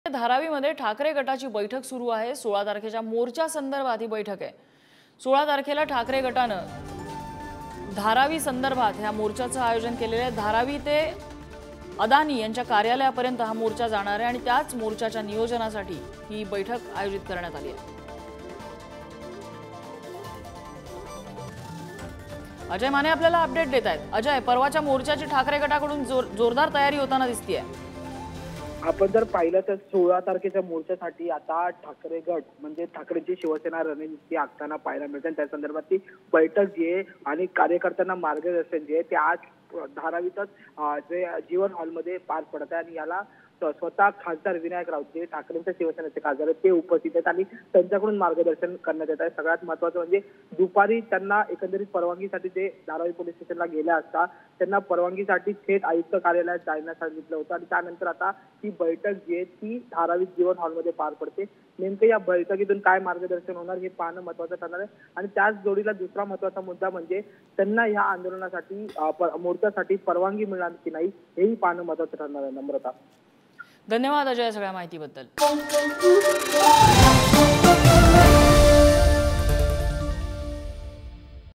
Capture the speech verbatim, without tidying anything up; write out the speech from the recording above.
धारावीमध्ये ठाकरे गटाची बैठक सुरू आहे। सोळा तारखेच्या मोर्चा संदर्भात ही बैठक आहे। सोळा तारखेला ठाकरे गटानं धारावी संदर्भात ह्या मोर्चाचं आयोजन केलेलं आहे। धारावी ते अदानी यांच्या कार्यालयापर्यंत हा मोर्चा जाणार आहे आणि त्याच मोर्चाच्या नियोजनासाठी ही बैठक आयोजित करण्यात आली आहे। अजय माने आपल्याला अपडेट देत आहेत। अजय, परवाच्या मोर्चाची ठाकरे गटाकडून जोर, जोरदार तयारी होताना दिसतेय। आपण जर पाहिलं तर सोळा तारखेच्या मोर्चासाठी आता ठाकरे गट म्हणजे ठाकरेंची शिवसेना रणनीती आखताना पाहायला मिळते। त्या संदर्भात ती बैठक जी आहे आणि कार्यकर्त्यांना मार्गदर्शन जे आहे ते आज धारावीतच जे जीवन हॉलमध्ये पार पडत आहे आणि याला स्वतः खासदार विनायक राऊत जे ठाकरेंच्या शिवसेनेचे खासदार आहेत ते उपस्थित आहेत आणि त्यांच्याकडून मार्गदर्शन करण्यात येत आहे। सगळ्यात महत्त्वाचं म्हणजे दुपारी त्यांना एकंदरीत परवानगीसाठी ते धारावी पोलीस स्टेशनला गेल्या असता त्यांना परवानगीसाठी थेट आयुक्त कार्यालयात जाण्यास सांगितलं होतं आणि त्यानंतर आता ही बैठक जी आहे ती धारावी जीवन हॉलमध्ये पार पडते। नेमकं या बैठकीतून काय मार्गदर्शन होणार हे पाहणं महत्त्वाचं ठरणार आहे आणि त्याच जोडीला दुसरा महत्त्वाचा मुद्दा म्हणजे त्यांना या आंदोलनासाठी मोर्चासाठी परवानगी मिळणार की नाही हेही पाहणं महत्त्वाचं ठरणार आहे। नम्रता, धन्यवाद अजय सगळ्या माहितीबद्दल।